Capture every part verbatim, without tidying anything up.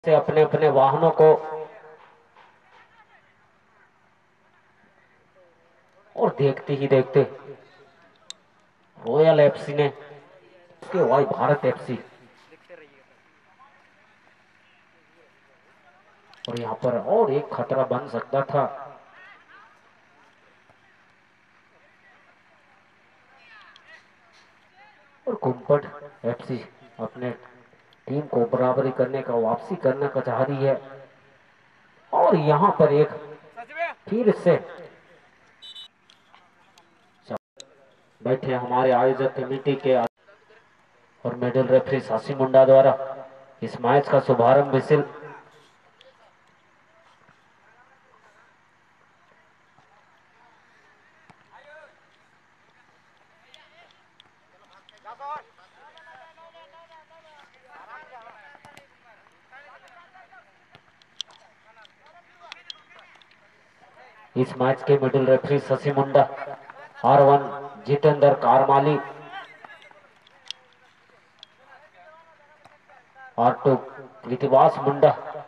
से अपने अपने वाहनों को और देखते ही देखते रॉयल एफसी ने उसके वाई भारत एफसी और यहाँ पर और एक खतरा बन सकता था। और कुंपट एफसी अपने टीम को बराबरी करने का वापसी करना का चाह रही है और यहाँ पर एक फिर से बैठे हमारे आयोजक कमेटी के और मेडल रेफरी सासी मुंडा द्वारा इस मैच का शुभारंभ विसिल इस मैच के middle referee Shashi Munda, R one Jitendra Karmali, R two Kritivas Munda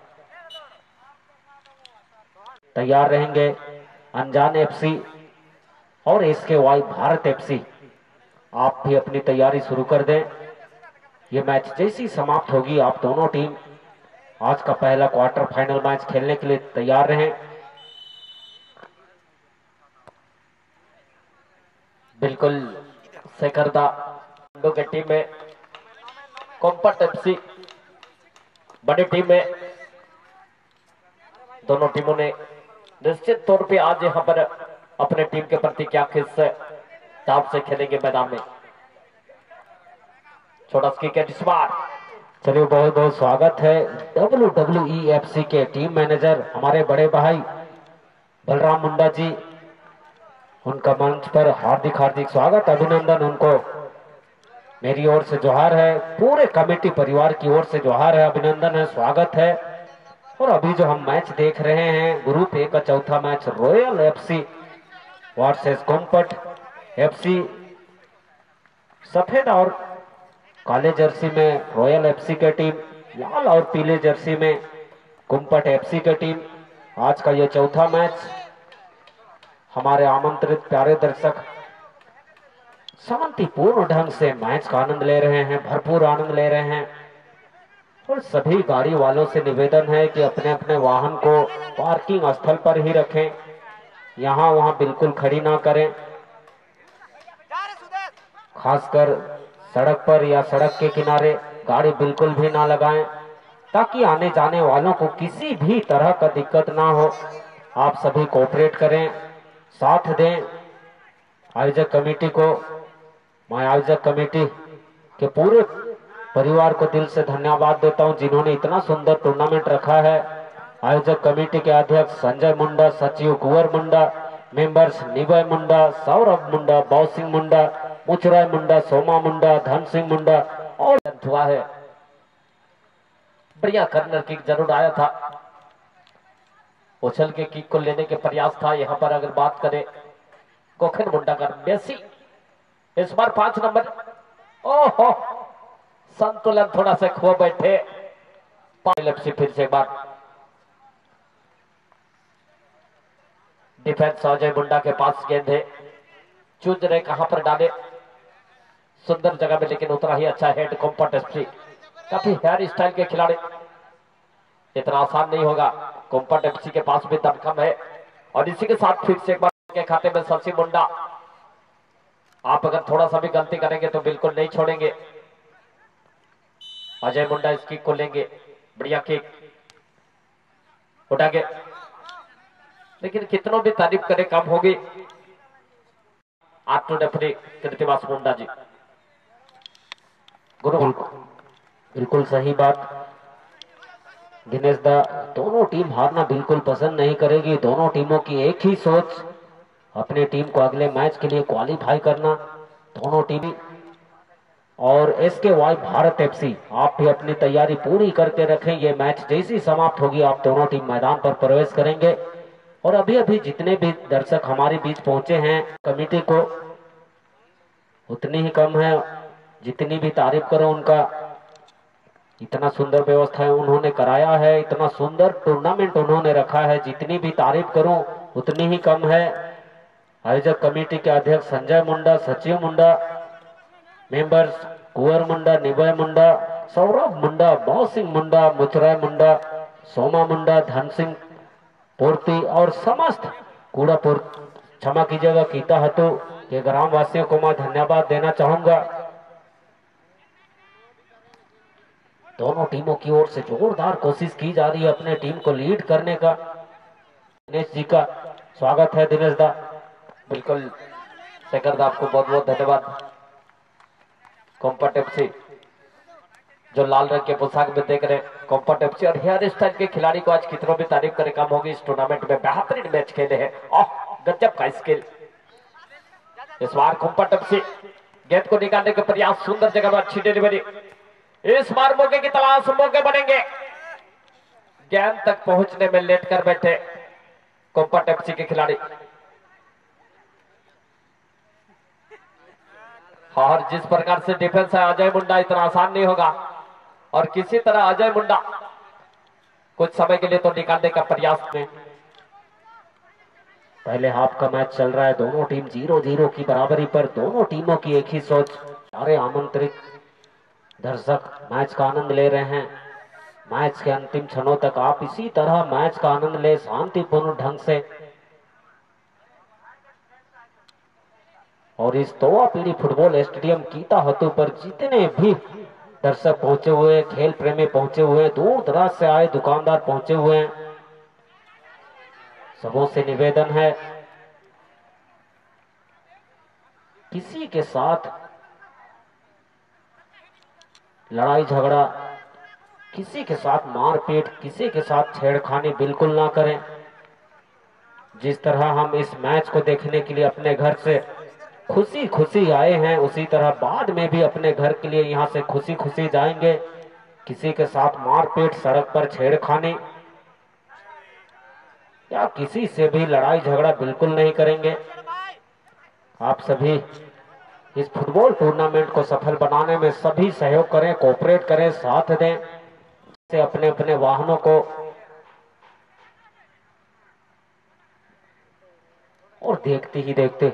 तैयार रहेंगे। अनजान एफसी और इसके वाई भारत एफसी आप भी अपनी तैयारी शुरू कर दें। ये मैच जैसी समाप्त होगी आप दोनों टीम आज का पहला क्वार्टर फाइनल मैच खेलने के लिए तैयार रहें। बिल्कुल सेकरदा की टीम में कॉम्पट एफसी बड़ी टीम में दोनों टीमों ने निश्चित तौर पे आज यहां पर अपने टीम के प्रति क्या किस चाप से खेलेंगे मैदान में। छोटा क्रिकेट इस बार चलिए बहुत बहुत स्वागत है W W E F C के टीम मैनेजर हमारे बड़े भाई बलराम मुंडा जी, उनका मंच पर हार्दिक हार्दिक स्वागत अभिनंदन। उनको मेरी ओर से जोहार है, पूरे कमेटी परिवार की ओर से जोहार है, अभिनंदन है, स्वागत है। और अभी जो हम मैच देख रहे हैं ग्रुप ए का चौथा मैच रॉयल एफसी वर्सेस कॉम्पट एफसी, सफेद और काले जर्सी में रॉयल एफसी की टीम, लाल और पीले जर्सी में कुंपट एफसी की टीम। आज का यह चौथा मैच हमारे आमंत्रित प्यारे दर्शक शांतिपूर्ण ढंग से मैच का आनंद ले रहे हैं, भरपूर आनंद ले रहे हैं। और सभी गाड़ी वालों से निवेदन है कि अपने अपने वाहन को पार्किंग स्थल पर ही रखें, यहां वहां बिल्कुल खड़ी ना करें, खासकर सड़क पर या सड़क के किनारे गाड़ी बिल्कुल भी ना लगाएं ताकि आने जाने वालों को किसी भी तरह का दिक्कत ना हो। आप सभी कोऑपरेट करें, साथ दें आयोजक कमेटी को। मैं आयोजक कमेटी के पूरे परिवार को दिल से धन्यवाद देता हूं जिन्होंने इतना सुंदर टूर्नामेंट रखा है। आयोजक कमेटी के अध्यक्ष संजय मुंडा, सचिव कुंवर मुंडा, मेंबर्स निभय मुंडा, सौरभ मुंडा, बाव सिंह मुंडा, मुचराय मुंडा, सोमा मुंडा, धन सिंह मुंडा और हुआ है। बढ़िया कर्नर किक जरूर आया था, उछल के किक को लेने के प्रयास था। यहां पर अगर बात करें कोखन मुंडा का मेसी इस बार पांच नंबर, ओहो संतुलन थोड़ा सा खो बैठे। फिर से एक बार डिफेंस अजय मुंडा के पास गेंद है, चूज रहे कहां पर डाले, सुंदर जगह में लेकिन उतना ही अच्छा हेड कॉम्पट एफसी, काफी हेयर स्टाइल के खिलाड़ी, इतना आसान नहीं होगा। कॉम्पट एफसी के पास भी दमखम है। और इसी के साथ फिर से एक बार के खाते में शशि मुंडा, आप अगर थोड़ा सा भी गलती करेंगे तो बिल्कुल नहीं छोड़ेंगे। अजय मुंडा इस किक को लेंगे, बढ़िया किक उठा के, लेकिन कितनों भी तारीफ करे कम होगी। आठ टू डेफरी कृतिवास मुंडा जी, गुरु बिल्कुल सही बात दिनेश दा, दोनों टीम हारना बिल्कुल पसंद नहीं करेगी। दोनों टीमों की एक ही सोच, अपने टीम को अगले मैच के लिए क्वालिफाई करना। दोनों टीम और एसके वाई भारत एफसी आप भी अपनी तैयारी पूरी करके रखें। ये मैच जैसी समाप्त होगी आप दोनों टीम मैदान पर प्रवेश करेंगे। और अभी अभी जितने भी दर्शक हमारे बीच पहुंचे हैं कमेटी को उतनी ही कम है, जितनी भी तारीफ करो उनका इतना सुंदर व्यवस्था उन्होंने कराया है, इतना सुंदर टूर्नामेंट उन्होंने रखा है, जितनी भी तारीफ करूं उतनी ही कम है। आयोजक कमेटी के अध्यक्ष संजय मुंडा, सचिव मुंडा, मेंबर्स कुंवर मुंडा, निभय मुंडा, सौरभ मुंडा, भाव सिंह मुंडा, मुचराय मुंडा, सोमा मुंडा, धन सिंह पूर्ति और समस्त कूड़ा क्षमा कीजिएगा कीता हतु के ग्राम वासियों को मैं धन्यवाद देना चाहूंगा। दोनों टीमों की ओर से जोरदार कोशिश की जा रही है अपने टीम को लीड करने का। दिनेश जी का स्वागत है। दिनेश दा, बिल्कुल शेखर दा, आपको बहुत बहुत धन्यवाद। कॉम्पट एफसी जो लाल रंग के पोशाक में देख रहे कॉम्पट एफसी और हेयर स्टाइल के खिलाड़ी को आज कितनों भी तारीफ करे कम होगी। इस टूर्नामेंट में बेहतरीन मैच खेले हैं और गजब का स्किल। इस बार कॉम्पट एफसी गेंद को निकालने के प्रयास, सुंदर जगह पर अच्छी डिलीवरी। इस बार मौके की तलाश, मौके बनेंगे। गेंद तक पहुंचने में लेट कर बैठे कॉम्पट एफसी के खिलाड़ी। और जिस प्रकार से डिफेंस है अजय मुंडा, इतना आसान नहीं होगा और किसी तरह अजय मुंडा कुछ समय के लिए तो निकालने का प्रयास में। पहले हाफ का मैच चल रहा है, दोनों टीम जीरो जीरो की बराबरी पर। दोनों टीमों की एक ही सोच। सारे आमंत्रित दर्शक मैच का आनंद ले रहे हैं। मैच के अंतिम क्षणों तक आप इसी तरह मैच का आनंद ले, शांतिपूर्ण ढंग से। और इस तोवा पीढ़ी फुटबॉल स्टेडियम कीता हतु पर जितने भी दर्शक पहुंचे हुए, खेल प्रेमी पहुंचे हुए, दूर दराज से आए दुकानदार पहुंचे हुए हैं, सबों से निवेदन है किसी के साथ लड़ाई झगड़ा, किसी के साथ मारपीट, किसी के साथ छेड़खानी बिल्कुल ना करें। जिस तरह हम इस मैच को देखने के लिए अपने घर से खुशी खुशी आए हैं, उसी तरह बाद में भी अपने घर के लिए यहां से खुशी खुशी जाएंगे। किसी के साथ मारपीट, सड़क पर छेड़खानी या किसी से भी लड़ाई झगड़ा बिल्कुल नहीं करेंगे। आप सभी इस फुटबॉल टूर्नामेंट को सफल बनाने में सभी सहयोग करें, कोऑपरेट करें, साथ दें। से अपने अपने वाहनों को और देखते ही देखते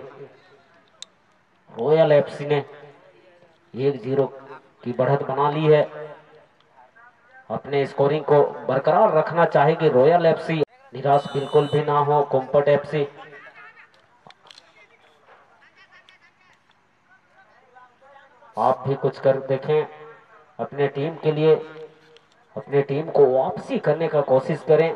रॉयल एफसी ने एक जीरो की बढ़त बना ली है। अपने स्कोरिंग को बरकरार रखना चाहेगी रॉयल एफसी। निराश बिल्कुल भी ना हो कॉम्पट एफसी। आप भी कुछ कर देखें अपने टीम के लिए, अपने टीम को वापसी करने का कोशिश करें।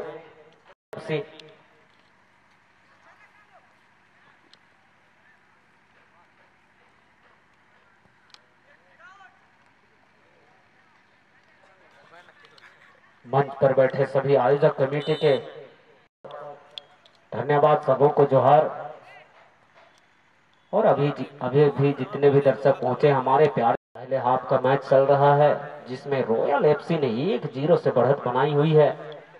मंच पर बैठे सभी आयोजक कमेटी के धन्यवाद, सबों को जोहार। और अभी अभी भी जितने भी दर्शक पहुंचे हमारे प्यारे। पहले हाफ का मैच चल रहा है जिसमें रॉयल एफसी ने एक जीरो से बढ़त बनाई हुई है।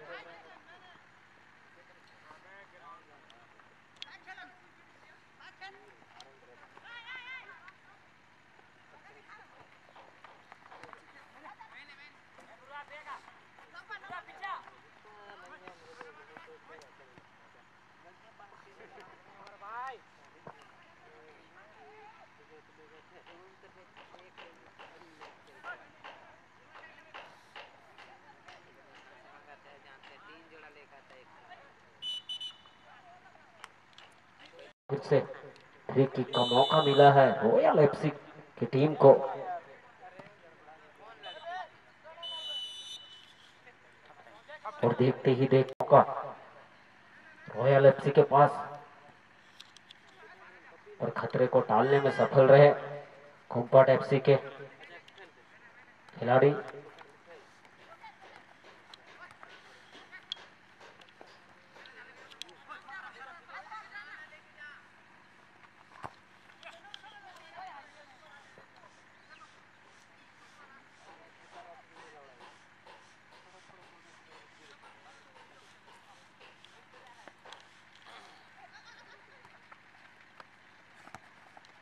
फिर से फ्री किक का मौका मिला है रॉयल एफसी की टीम को। और देखते ही देखते का रॉयल एफसी के पास और खतरे को टालने में सफल रहे कॉम्पट एफसी के खिलाड़ी।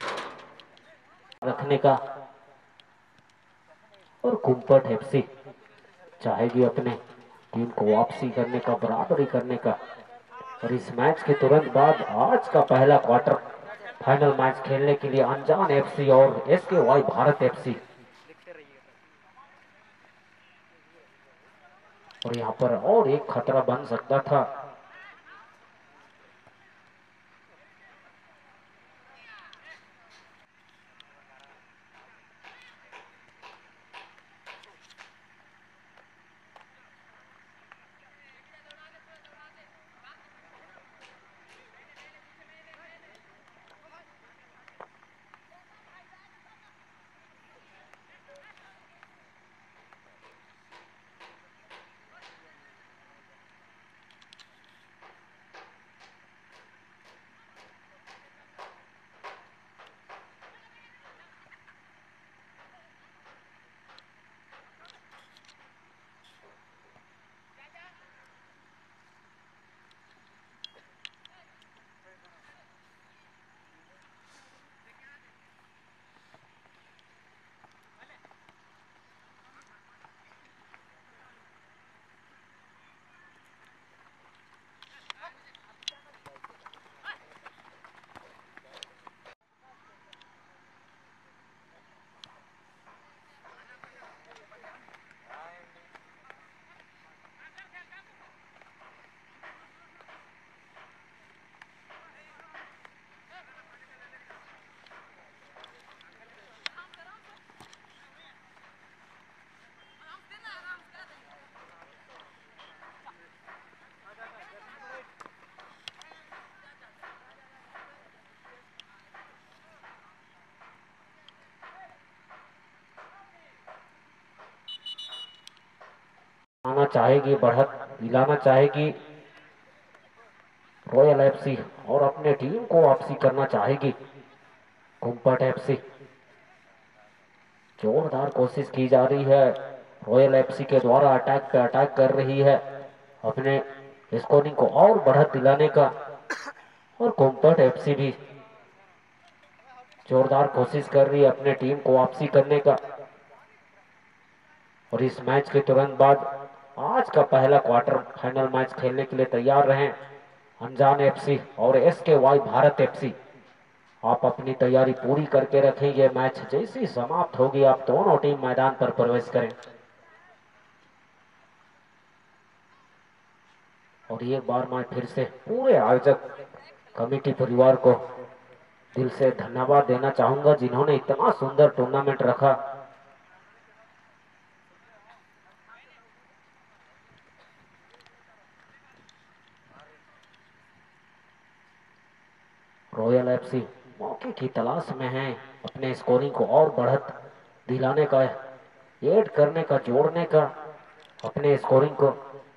रखने का और कॉम्पट एफसी चाहेगी अपने टीम को वापसी करने का, बराबरी करने का। और इस मैच के तुरंत बाद आज का पहला क्वार्टर फाइनल मैच खेलने के लिए अनजान एफसी और एसके वाई भारत एफसी। और यहाँ पर और एक खतरा बन सकता था। आना चाहेगी, बढ़त दिलाना चाहेगी रॉयल एफसी और अपने टीम को वापसी करना चाहेगी कुंपट एफसी। जोरदार कोशिश की जा रही है रॉयल एफसी के द्वारा, अटैक पे अटैक कर रही है अपने स्कोरिंग को और बढ़त दिलाने का। और कुंपट एफसी भी जोरदार कोशिश कर रही है अपने टीम को वापसी करने का। और इस मैच के तुरंत बाद आज का पहला क्वार्टर फाइनल मैच खेलने के लिए तैयार रहें अनजान एफसी और एसके वाई भारत एफसी। आप अपनी तैयारी पूरी करके रखें। यह मैच जैसी समाप्त होगी आप दोनों टीम मैदान पर प्रवेश करें। और एक बार मैं फिर से पूरे आयोजक कमेटी परिवार को दिल से धन्यवाद देना चाहूंगा जिन्होंने इतना सुंदर टूर्नामेंट रखा। रॉयल एफसी मौके की तलाश में है अपने स्कोरिंग को और बढ़त दिलाने का, ऐड करने का, जोड़ने का अपने स्कोरिंग को।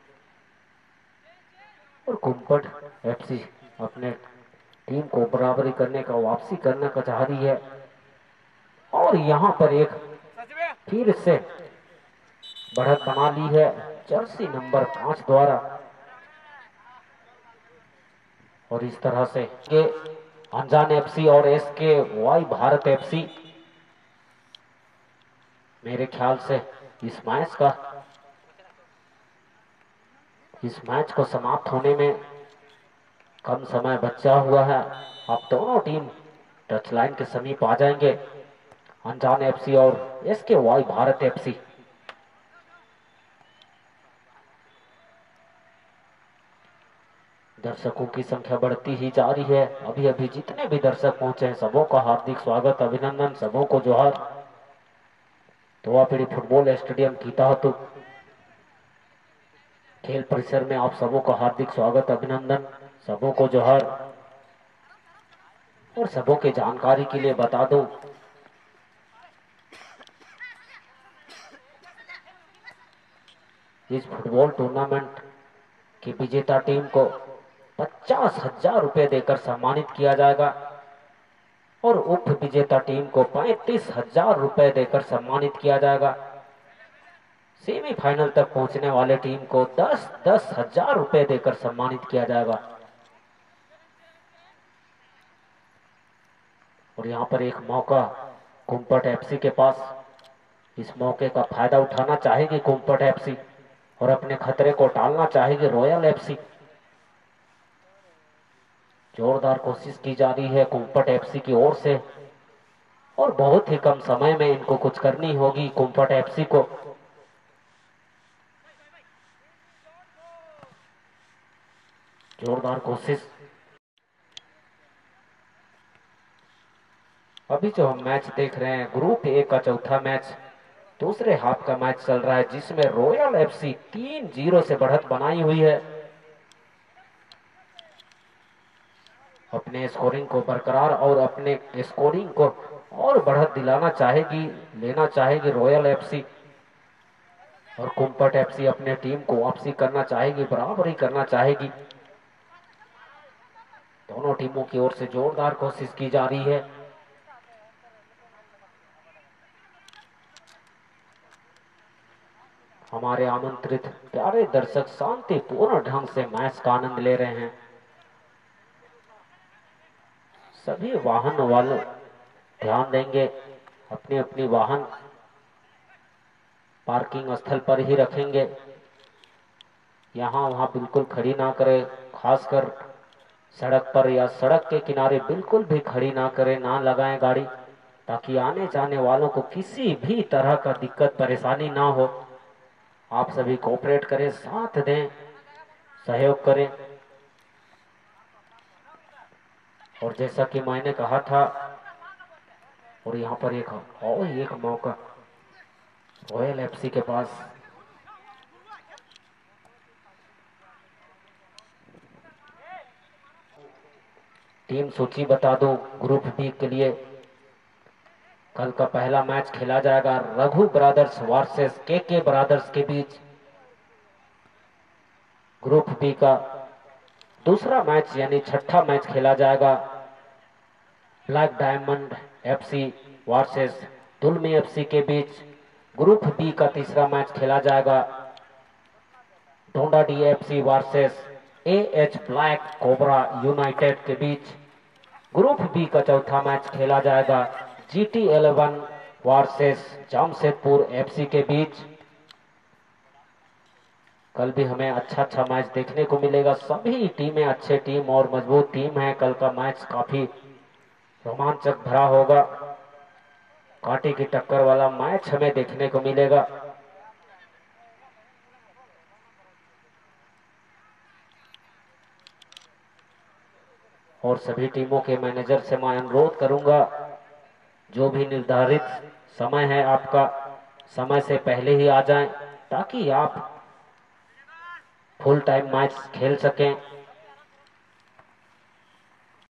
और कुंपट एफसी अपने टीम को बराबरी करने का, वापसी करने का चाह रही है। और यहां पर एक फिर से बढ़त बना ली है जर्सी नंबर पांच द्वारा। और इस तरह से के अनजान एफसी और एसके वाई भारत एफसी मेरे ख्याल से इस मैच का इस मैच को समाप्त होने में कम समय बचा हुआ है। अब दोनों टीम टच लाइन के समीप आ जाएंगे अनजान एफसी और एसके वाई भारत एफसी। दर्शकों की संख्या बढ़ती ही जा रही है। अभी अभी जितने भी दर्शक पहुंचे हैं सबों का हार्दिक स्वागत, अभिनंदन, सबों को जोहार। धोआपीड़ी फुटबॉल स्टेडियम कीताहतु खेल परिसर में आप सबों का हार्दिक स्वागत, अभिनंदन, सबों को जोहार। और सबों के जानकारी के लिए बता दूं इस फुटबॉल टूर्नामेंट की विजेता टीम को पचास हजार रुपए देकर सम्मानित किया जाएगा और उप विजेता टीम को पैंतीस हजार रुपए देकर सम्मानित किया जाएगा। सेमीफाइनल तक पहुंचने वाले टीम को दस दस हजार रुपए देकर सम्मानित किया जाएगा। और यहां पर एक मौका कुंपट एफसी के पास, इस मौके का फायदा उठाना चाहेगी कुंपट एफसी। और अपने खतरे को टालना चाहेगी रॉयल एफसी। जोरदार कोशिश की जा रही है कुंपट एफसी की ओर से और बहुत ही कम समय में इनको कुछ करनी होगी कुंपट एफसी को। जोरदार कोशिश। अभी जो हम मैच देख रहे हैं ग्रुप ए का चौथा मैच, दूसरे हाफ का मैच चल रहा है जिसमें रॉयल एफसी तीन जीरो से बढ़त बनाई हुई है। अपने स्कोरिंग को बरकरार और अपने स्कोरिंग को और बढ़त दिलाना चाहेगी, लेना चाहेगी रॉयल एफसी। और कुंपट एफसी अपने टीम को वापसी करना चाहेगी, बराबरी करना चाहेगी। दोनों टीमों की ओर से जोरदार कोशिश की जा रही है। हमारे आमंत्रित प्यारे दर्शक शांतिपूर्ण ढंग से मैच का आनंद ले रहे हैं। सभी वाहन वाले ध्यान देंगे, अपनी अपनी वाहन पार्किंग स्थल पर ही रखेंगे, यहाँ वहां बिल्कुल खड़ी ना करें। खासकर सड़क पर या सड़क के किनारे बिल्कुल भी खड़ी ना करें, ना लगाएं गाड़ी, ताकि आने जाने वालों को किसी भी तरह का दिक्कत परेशानी ना हो। आप सभी कोऑपरेट करें, साथ दें, सहयोग करें। और जैसा कि मैंने कहा था, और यहाँ पर एक और एक मौका रॉयल एफसी के पास। टीम सूची बता दूं ग्रुप बी के लिए। कल का पहला मैच खेला जाएगा रघु ब्रदर्स वर्सेस के के ब्रदर्स के बीच। ग्रुप बी का दूसरा मैच यानी छठा मैच खेला जाएगा black diamond FC versus Dulmi FC के बीच। ग्रुप बी का तीसरा मैच खेला जाएगा Dhonda D FC versus A H black cobra united के बीच। ग्रुप बी का चौथा मैच खेला जाएगा G T eleven versus Jamshedpur FC के बीच। कल भी हमें अच्छा अच्छा मैच देखने को मिलेगा। सभी टीमें अच्छे टीम और मजबूत टीम है। कल का मैच काफी रोमांचक भरा होगा, कांटे की टक्कर वाला मैच हमें देखने को मिलेगा। और सभी टीमों के मैनेजर से मैं अनुरोध करूंगा, जो भी निर्धारित समय है आपका, समय से पहले ही आ जाएं ताकि आप फुल टाइम मैच खेल सकें।